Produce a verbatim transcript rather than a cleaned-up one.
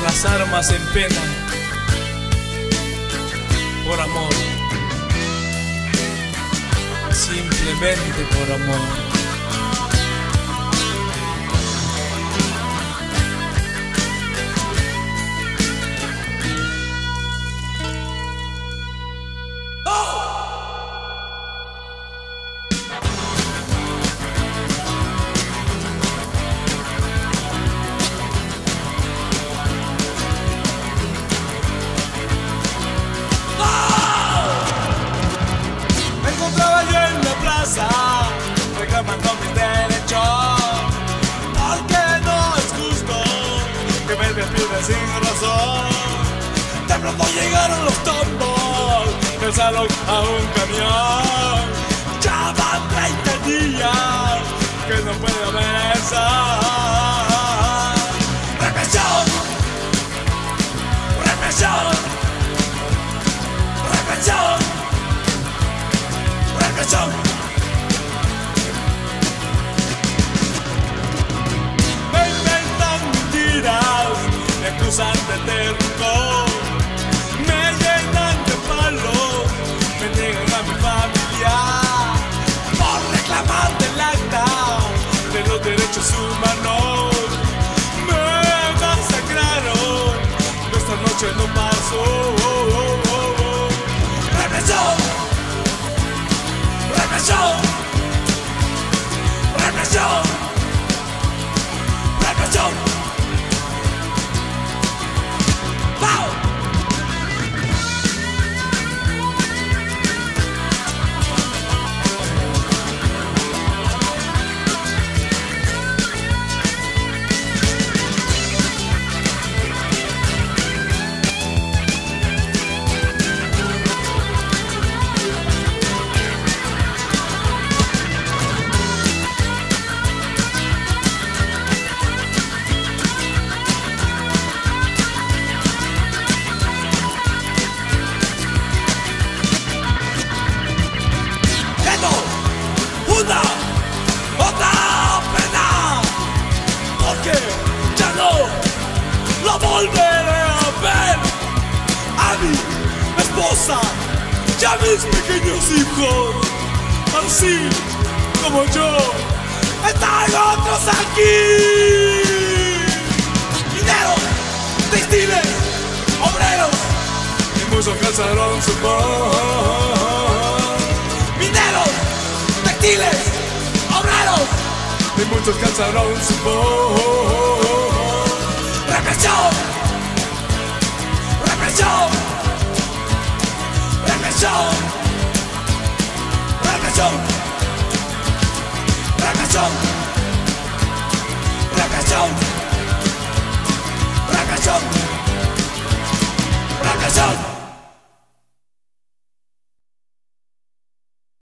las armas en pena por amor, simplemente por amor. Reclamando mis derechos, porque no es justo que me despides sin razón. De pronto llegaron los tombos del salón a un camión. Ya van treinta días que no puedo pensar. Represión, represión, represión, represión. Me acusan de terco, me llenan de palos, me niegan a mi familia por reclamar del acta de los derechos humanos. Me masacraron, esta noche no pasó. Represión, represión, represión, represión. Una, otra pena, porque ya no la volveré a ver. A mi esposa y a mis pequeños hijos, así como yo, están otros aquí. Mineros, textiles, obreros, y muchos alcanzaron su voz. Mineros, textiles, obreros, y muchos cansaron su voz. Represión, represión, represión, represión, represión, represión.